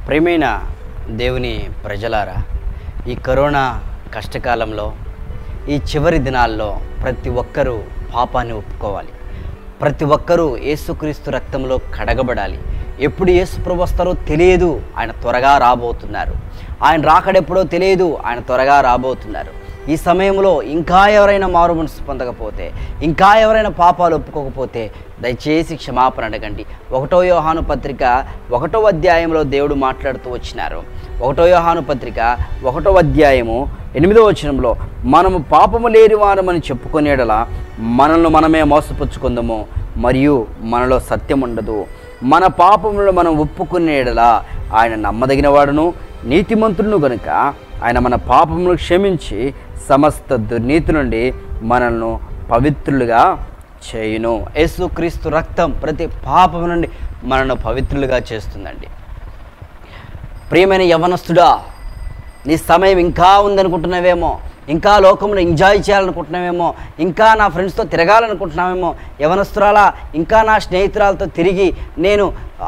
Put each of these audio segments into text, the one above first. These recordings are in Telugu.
ప్రియమైన దేవుని ప్రజలారా, ఈ కరోనా కష్టకాలంలో, ఈ చివరి దినాల్లో ప్రతి ఒక్కరూ పాపాన్ని ఒప్పుకోవాలి. ప్రతి ఒక్కరూ యేసుక్రీస్తు రక్తంలో కడగబడాలి. ఎప్పుడు యేసు ప్రభు వస్తారో తెలియదు, ఆయన త్వరగా రాబోతున్నారు. ఆయన రాకడెప్పుడో తెలియదు, ఆయన త్వరగా రాబోతున్నారు. ఈ సమయంలో ఇంకా ఎవరైనా మారు మనసు పొందకపోతే, ఇంకా ఎవరైనా పాపాలు ఒప్పుకోకపోతే దయచేసి క్షమాపణ అడగండి. 1 యోహాను పత్రిక 1వ అధ్యాయంలో దేవుడు మాట్లాడుతూ వచ్చినారు. 1 యోహాను పత్రిక 1వ అధ్యాయము 8వ వచనంలో, మనము పాపము లేని వారమని చెప్పుకునేడలా మనల్ని మనమే మోసపుచ్చుకుందాము, మరియు మనలో సత్యం ఉండదు. మన పాపములను మనం ఒప్పుకునేడలా ఆయన నమ్మదగిన వాడును నీతిమంతుడును గనుక ఆయన మన పాపములను క్షమించి సమస్త దుర్నీతి నుండి మనల్ని పవిత్రులుగా చేయును. యేసుక్రీస్తు రక్తం ప్రతి పాపము నుండి మనల్ని పవిత్రులుగా చేస్తుందండి. ప్రియమైన యవనస్తుడా, నీ సమయం ఇంకా ఉందనుకుంటున్నావేమో, ఇంకా లోకంలో ఎంజాయ్ చేయాలనుకుంటున్నావేమో, ఇంకా నా ఫ్రెండ్స్తో తిరగాలనుకుంటున్నావేమో. యవనస్తురాలా, ఇంకా నా స్నేహితురాలతో తిరిగి నేను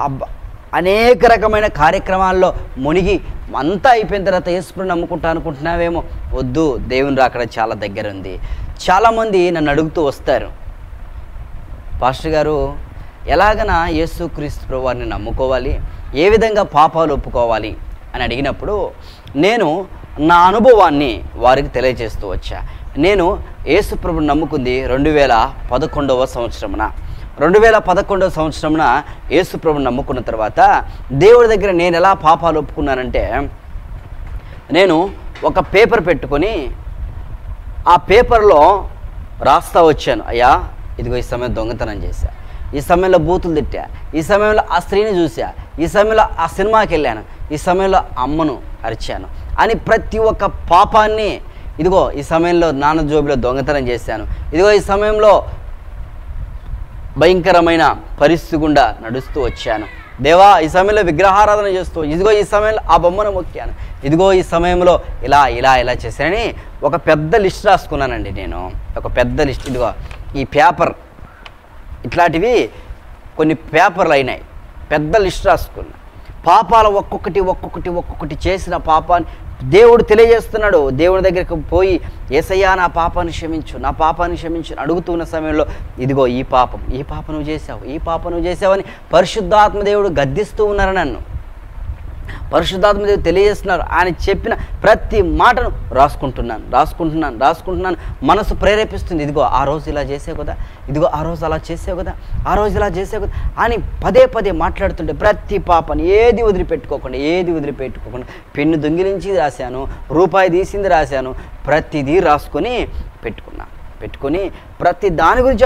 అనేక రకమైన కార్యక్రమాల్లో మునిగి అంతా అయిపోయిన తర్వాత యేసుని నమ్ముకుంటా అనుకుంటున్నావేమో. వద్దు, దేవుని రాకడ చాలా దగ్గర ఉంది. చాలామంది నన్ను అడుగుతూ వస్తారు, పాస్టర్ గారు ఎలాగనా యేసుక్రీస్తు ప్రభువారిని నమ్ముకోవాలి, ఏ విధంగా పాపాలు ఒప్పుకోవాలి అని అడిగినప్పుడు నేను నా అనుభవాన్ని వారికి తెలియజేస్తూ వచ్చా. నేను యేసు ప్రభుని నమ్ముకుంది 2011వ సంవత్సరమున. 2011వ సంవత్సరమున యేసు ప్రభుని నమ్ముకున్న తర్వాత దేవుడి దగ్గర నేను ఎలా పాపాలు ఒప్పుకున్నానంటే, నేను ఒక పేపర్ పెట్టుకొని ఆ పేపర్లో రాస్తా వచ్చాను. అయ్యా, ఇదిగో ఈ సమయం దొంగతనం చేశా, ఈ సమయంలో బూతులు తిట్టా, ఈ సమయంలో ఆ స్త్రీని చూసా, ఈ సమయంలో ఆ సినిమాకి వెళ్ళాను, ఈ సమయంలో అమ్మను అరిచాను అని ప్రతి ఒక్క పాపాన్ని, ఇదిగో ఈ సమయంలో నాన్న జోబిలో దొంగతనం చేశాను, ఇదిగో ఈ సమయంలో భయంకరమైన పరిస్థితి గుండా నడుస్తూ వచ్చాను, దేవా ఈ సమయంలో విగ్రహారాధన చేస్తూ, ఇదిగో ఈ సమయంలో ఆ బొమ్మను మొక్కాను, ఇదిగో ఈ సమయంలో ఇలా ఇలా ఇలా చేశానని ఒక పెద్ద లిస్ట్ రాసుకున్నానండి. నేను ఒక పెద్ద లిస్ట్, ఇదిగో ఈ పేపర్, ఇట్లాంటివి కొన్ని పేపర్లు అయినాయి, పెద్ద లిస్ట్ రాసుకున్నా. పాపాలు ఒక్కొక్కటి చేసిన పాపాన్ని దేవుడు తెలియజేస్తున్నాడు. దేవుడి దగ్గరికి పోయి, యేసయ్యా నా పాపాన్ని క్షమించు, నా పాపాన్ని క్షమించు అడుగుతున్న సమయంలో, ఇదిగో ఈ పాపం నువ్వు చేసావు, ఈ పాపం నువ్వు చేసావని పరిశుద్ధాత్మ దేవుడు గద్దిస్తూ ఉన్నారు నన్ను. పరిశుద్ధాత్మ దేవుడు తెలియజేస్తున్నారు. ఆయన చెప్పిన ప్రతి మాటను రాసుకుంటున్నాను. మనసు ప్రేరేపిస్తుంది, ఇదిగో ఆ రోజు ఇలా చేసావు కదా, ఇదిగో ఆ రోజు అలా చేసావు కదా, ఆ రోజు ఇలా చేసావు కదా అని పదే మాట్లాడుతుంటే ప్రతి పాపని ఏది వదిలిపెట్టుకోకుండా పెన్ను దొంగిలించి రాశాను, రూపాయి తీసింది రాశాను, ప్రతిదీ రాసుకొని పెట్టుకొని ప్రతి దాని గురించి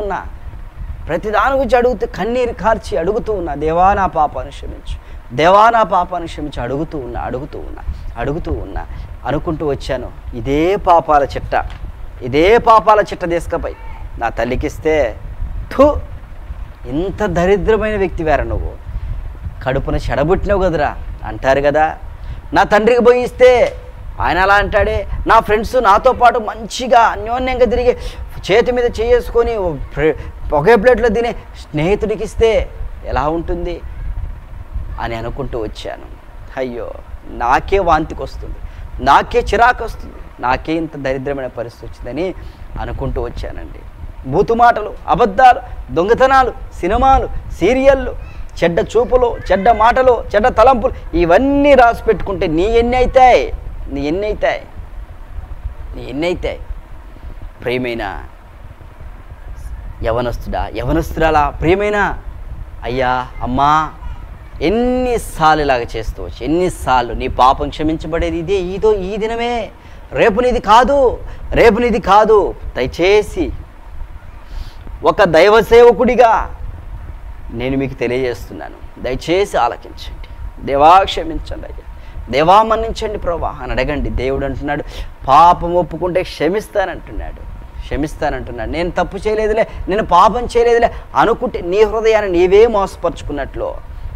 అడుగుతూ కన్నీరు కార్చి అడుగుతూ ఉన్నా, దేవా నా పాపాన్ని క్షమించు, దేవా నా పాపాన్ని క్షమించి అడుగుతూ ఉన్నా అనుకుంటూ వచ్చాను. ఇదే పాపాల చిట్ట తీసుకపోయి నా తల్లికిస్తే, ఇంత దరిద్రమైన వ్యక్తి వేరా నువ్వు, కడుపున చెడబుట్టినావు కదరా అంటారు కదా. నా తండ్రికి పోయి ఇస్తే ఆయన అలా అంటాడే, నా ఫ్రెండ్స్ నాతో పాటు మంచిగా అన్యోన్యంగా తిరిగి చేతి మీద చేసుకొని ఒకే ప్లేట్లో తినే స్నేహితుడికి ఇస్తే ఎలా ఉంటుంది అని అనుకుంటూ వచ్చాను. అయ్యో, నాకే వాంతికి వస్తుంది, నాకే చిరాకు వస్తుంది, నాకే ఇంత దరిద్రమైన పరిస్థితి వచ్చిందని అనుకుంటూ వచ్చానండి. బూతు మాటలు, అబద్ధాలు, దొంగతనాలు, సినిమాలు, సీరియళ్ళు, చెడ్డ చూపులు, చెడ్డ మాటలు, చెడ్డ తలంపులు, ఇవన్నీ రాసి పెట్టుకుంటే నీ ఎన్ని అవుతాయి? ప్రియమైన యవనస్తురాలా, ప్రియమైన అయ్యా, అమ్మా, ఎన్నిసార్లు ఇలాగ చేస్తూ వచ్చి, ఎన్నిసార్లు నీ పాపం క్షమించబడేది ఈ దినమే, రేపు నీది కాదు. దయచేసి ఒక దైవ సేవకుడిగా నేను మీకు తెలియజేస్తున్నాను, దయచేసి ఆలకించండి. దేవా క్షమించండి అయ్యా, దేవా మన్నించండి ప్రభా అని అడగండి. దేవుడు అంటున్నాడు, పాపం ఒప్పుకుంటే క్షమిస్తానంటున్నాడు. నేను తప్పు చేయలేదులే, నేను పాపం చేయలేదులే అనుకుంటే నీ హృదయాన్ని నీవే మోసపరుచుకున్నట్లు.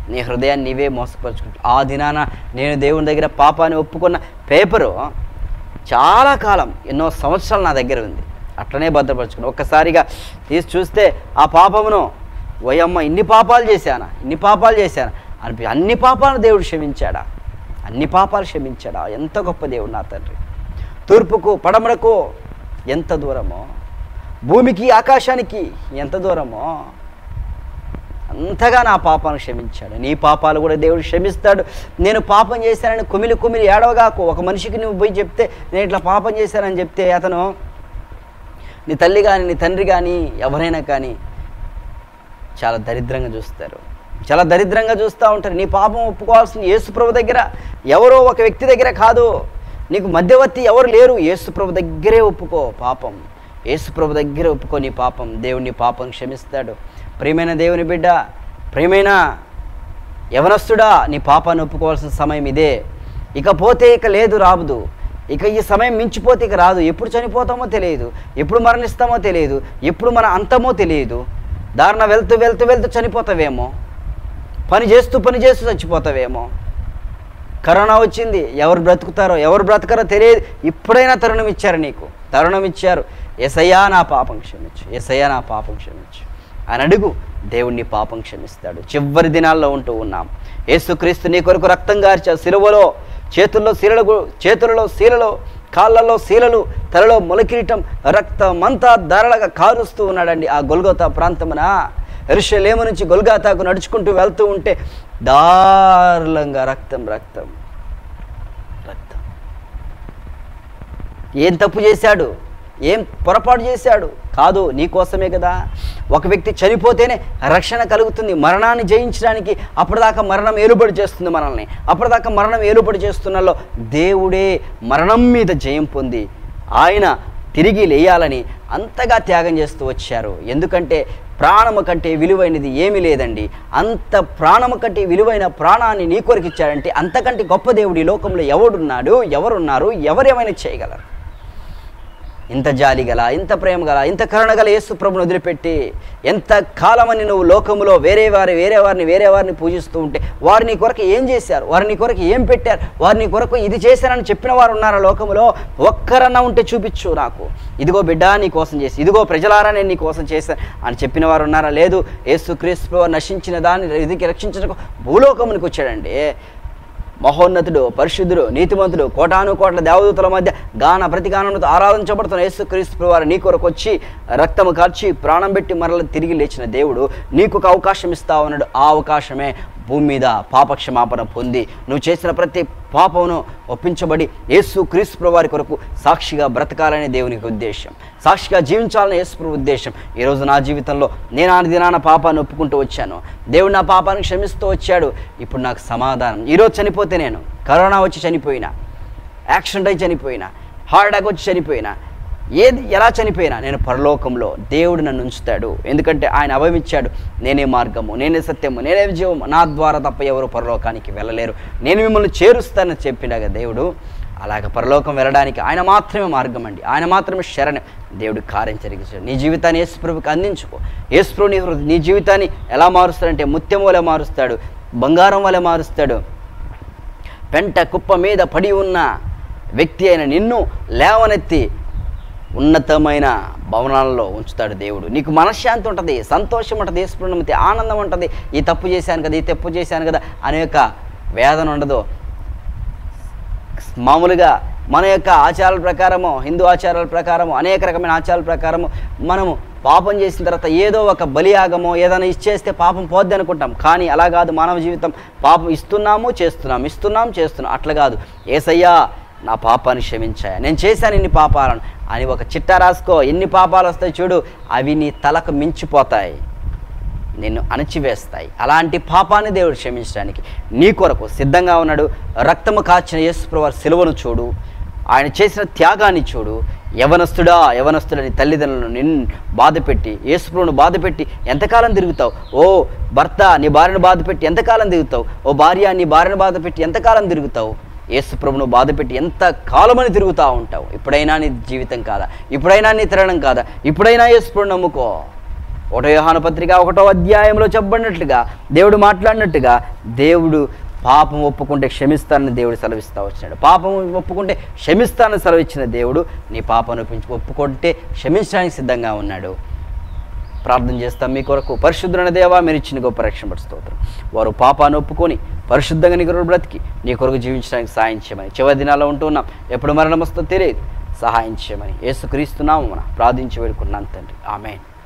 ఆ దినాన నేను దేవుని దగ్గర పాపాన్ని ఒప్పుకున్న పేపరు చాలా కాలం, ఎన్నో సంవత్సరాలు నా దగ్గర ఉంది, అట్లనే భద్రపరుచుకున్నాను. ఒక్కసారిగా తీసి చూస్తే ఆ పాపమును, ఓయమ్మ ఇన్ని పాపాలు చేశాను అన్ని పాపాలను దేవుడు క్షమించాడా? అన్ని పాపాలు క్షమించాడా? ఎంత గొప్ప దేవుడు నా తండ్రి. తూర్పుకు పడమరకు ఎంత దూరమో, భూమికి ఆకాశానికి ఎంత దూరమో అంతగా నా పాపాలను క్షమించాడు. నీ పాపాలు కూడా దేవుడు క్షమిస్తాడు. నేను పాపం చేశానని కుమిలి కుమిలి ఏడవగాకు. ఒక మనిషికి నువ్వు పోయి చెప్తే నేను ఇట్లా పాపం చేశానని చెప్తే అతను, నీ తల్లి కానీ నీ తండ్రి కానీ ఎవరైనా కానీ చాలా దరిద్రంగా చూస్తారు, చాలా దరిద్రంగా చూస్తూ ఉంటారు. నీ పాపం ఒప్పుకోవాల్సింది యేసుప్రభు దగ్గర, ఎవరో ఒక వ్యక్తి దగ్గర కాదు. నీకు మధ్యవర్తి ఎవరు లేరు. యేసుప్రభు దగ్గరే ఒప్పుకో పాపం, యేసుప్రభు దగ్గర ఒప్పుకో నీ పాపం. దేవుడు నీ పాపం క్షమిస్తాడు. ప్రియమైన దేవుని బిడ్డ, ప్రియమైన యవనస్తుడా, నీ పాపాన్ని ఒప్పుకోవాల్సిన సమయం ఇదే. ఇకపోతే ఇక లేదు, రాదు. ఇక ఈ సమయం మించిపోతే ఇక రాదు. ఎప్పుడు చనిపోతామో తెలియదు, ఎప్పుడు మరణిస్తామో తెలియదు, ఎప్పుడు మన అంతమో తెలియదు. దారిన వెళ్తూ వెళ్తూ వెళ్తూ చనిపోతావేమో, పని చేస్తూ చచ్చిపోతావేమో. కరోనా వచ్చింది, ఎవరు బ్రతుకుతారో ఎవరు బ్రతకరో తెలియదు. ఇప్పుడైనా తరుణం ఇచ్చారు, నీకు తరుణం ఇచ్చారు. యేసయ్యా నా పాపం క్షమించు, యేసయ్యా నా పాపం క్షమించు అని అడుగు. దేవుణ్ణి పాపం క్షమిస్తాడు. చివరి దినాల్లో ఉంటూ ఉన్నాం. యేసుక్రీస్తు నీ కొరకు రక్తం గార్చాడు సిలువలో. చేతులలో శీలలు, కాళ్ళల్లో శీలలు, తలలో మొలకిరీటం, రక్తమంతా ధారలుగా కారుస్తూ ఉన్నాడండి. ఆ గొల్గోతా ప్రాంతమున యెరూషలేము నుంచి గొల్గోతాకు నడుచుకుంటూ వెళ్తూ ఉంటే దారులంగా రక్తం రక్తం రక్తం. ఏం తప్పు చేశాడు? ఏం పొరపాటు చేశాడు? కాదు, నీ కోసమే కదా. ఒక వ్యక్తి చనిపోతేనే రక్షణ కలుగుతుంది. మరణాన్ని జయించడానికి అప్పటిదాకా మరణం ఏలుబడి చేస్తుంది మనల్ని. అప్పటిదాకా మరణం ఏలుబడి చేస్తున్నలో దేవుడే మరణం మీద జయం పొంది ఆయన తిరిగి లేయాలని అంతగా త్యాగం చేస్తూ వచ్చారు. ఎందుకంటే ప్రాణము కంటే విలువైనది ఏమీ లేదండి. అంత ప్రాణము కంటే విలువైన ప్రాణాన్ని నీ కొరకు ఇచ్చాడంటే అంతకంటే గొప్ప దేవుడు ఈ లోకంలో ఎవరున్నారు? ఎవరేమైనా చేయగలరు? ఇంత జాలి గల, ఇంత ప్రేమ గల, ఇంత కరుణ గల యేసు ప్రభుని వదిలిపెట్టి ఎంత కాలమని నువ్వు లోకంలో వేరే వారిని పూజిస్తూ ఉంటే వారు నీ కొరకు ఏం చేశారు? వారు నీ కొరకు ఏం పెట్టారు? వారు నీ కొరకు ఇది చేశారని చెప్పిన వారు ఉన్నారా లోకంలో? ఒక్కరన్నా ఉంటే చూపించు నాకు. ఇదిగో బిడ్డ నీ కోసం చేసి, ఇదిగో ప్రజలారా నేను నీ కోసం చేశాను అని చెప్పిన వారు ఉన్నారా? లేదు. యేసుక్రీస్తు నశించిన దాన్ని ఇదికి రక్షించడానికి భూలోకమునికి వచ్చాడండి. మహోన్నతుడు, పరిశుద్ధుడు, నీతిమంతుడు, కోటాను కోట్ల దేవదూతల మధ్య ప్రతిగానంతో ఆరాధించబడుతున్న యేసుక్రీస్తు వారు నీ కొరకు వచ్చి రక్తము కార్చి ప్రాణం పెట్టి మరల తిరిగి లేచిన దేవుడు నీకు ఒక అవకాశం ఇస్తా ఉన్నాడు. ఆ అవకాశమే భూమి మీద పాపక్షమాపణ పొంది నువ్వు చేసిన ప్రతి పాపమును ఒప్పించబడి యేసుక్రీస్తు వారి కొరకు సాక్షిగా బ్రతకాలనే దేవునికి ఉద్దేశం, సాక్షిగా జీవించాలనే యేసు ఉద్దేశం. ఈరోజు నా జీవితంలో నేను ఆ దినాన పాపాన్ని ఒప్పుకుంటూ వచ్చాను. దేవుడు నా పాపాన్ని క్షమిస్తూ వచ్చాడు. ఇప్పుడు నాకు సమాధానం. ఈరోజు చనిపోతే, నేను కరోనా వచ్చి చనిపోయినా, యాక్సిడెంట్ అయి చనిపోయినా, హార్ట్ అటాక్ వచ్చి చనిపోయినా, ఎలా చనిపోయినా నేను పరలోకంలో దేవుడు నన్ను ఉంచుతాడు. ఎందుకంటే ఆయన అభయమిచ్చాడు. నేనే మార్గము, నేనే సత్యము, నేనే జీవము, నా ద్వారా తప్ప ఎవరు పరలోకానికి వెళ్ళలేరు, నేను మిమ్మల్ని చేరుస్తానని చెప్పినాగా దేవుడు. అలాగ పరలోకం వెళ్ళడానికి ఆయన మాత్రమే మార్గం అండి, ఆయన మాత్రమే శరణం. దేవుడు కార్యం జరిగించాడు. నీ జీవితాన్ని యేసుప్రభుకి అందించుకో. యేసుప్రభు నీ జీవితాన్ని ఎలా మారుస్తాడంటే ముత్యం వలె మారుస్తాడు, బంగారం వలె మారుస్తాడు. పెంట కుప్ప మీద పడి ఉన్న వ్యక్తి అయిన నిన్ను లేవనెత్తి ఉన్నతమైన భవనాల్లో ఉంచుతాడు దేవుడు. నీకు మనశ్శాంతి ఉంటుంది, సంతోషం ఉంటుంది, యేసుప్రభుని ఆనందం ఉంటుంది. ఈ తప్పు చేశాను కదా, ఈ తప్పు చేశాను కదా అనే యొక్క వేదన ఉండదు. మామూలుగా మన యొక్క ఆచారాల ప్రకారము, హిందూ ఆచారాల ప్రకారము, అనేక రకమైన ఆచారాల ప్రకారము మనము పాపం చేసిన తర్వాత ఏదో ఒక బలియాగమో ఏదైనా ఇచ్చేస్తే పాపం పోద్ది అనుకుంటాం. కానీ అలా కాదు. మానవ జీవితం పాపం ఇస్తున్నాం చేస్తున్నాం అట్లా కాదు. యేసయ్యా నా పాపాన్ని క్షమించాయా, నేను చేశాను ఇన్ని పాపాలను అని ఒక చిట్టా రాసుకో. ఎన్ని పాపాలు వస్తాయి చూడు, అవి నీ తలకు మించిపోతాయి, నిన్ను అణచివేస్తాయి. అలాంటి పాపాన్ని దేవుడు క్షమించడానికి నీ కొరకు సిద్ధంగా ఉన్నాడు. రక్తము కాచిన యేసుప్రభు సిలువను చూడు, ఆయన చేసిన త్యాగాన్ని చూడు. యవనస్తుడని తల్లిదండ్రులను నిన్ను బాధపెట్టి, యేసుప్రభును బాధపెట్టి ఎంతకాలం తిరుగుతావు? ఓ భర్త నీ భార్యను బాధపెట్టి ఎంతకాలం తిరుగుతావు? ఓ భార్య నీ భార్యను బాధపెట్టి ఎంతకాలం తిరుగుతావు? యేసుప్రభును బాధపెట్టి ఎంత కాలమని తిరుగుతూ ఉంటావు. ఇప్పుడైనా నీ జీవితం కాదా? ఇప్పుడైనా నీ తరుణం కాదా? ఇప్పుడైనా యేసుప్రభును నమ్ముకో. 1 యోహాను పత్రిక 1వ అధ్యాయంలో చెప్పబడినట్లుగా, దేవుడు మాట్లాడినట్టుగా, దేవుడు పాపం ఒప్పుకుంటే క్షమిస్తానని దేవుడు సెలవిస్తూ వచ్చినాడు. పాపం ఒప్పుకుంటే క్షమిస్తానని సెలవిచ్చిన దేవుడు నీ పాపాన్ని ఒప్పుకుంటే క్షమించడానికి సిద్ధంగా ఉన్నాడు. ప్రార్థన చేస్తాం మీ కొరకు. పరిశుద్ధులైన దేవా, మీరు ఇచ్చిన గొప్ప రక్షణ స్తోత్రం. వారు పాపాన్ని ఒప్పుకొని పరిశుద్ధంగా నీ కొరకు బ్రతికి నీ కొరకు జీవించడానికి సహాయం చేయమని, చివరి దినాల్లో ఉంటున్నాం, ఎప్పుడు మరణం వస్తుందో తెలియదు, సహాయం చేయమని యేసుక్రీస్తు నామమున ప్రార్థించి వేడుకున్నాను తండ్రి. ఆమేన్.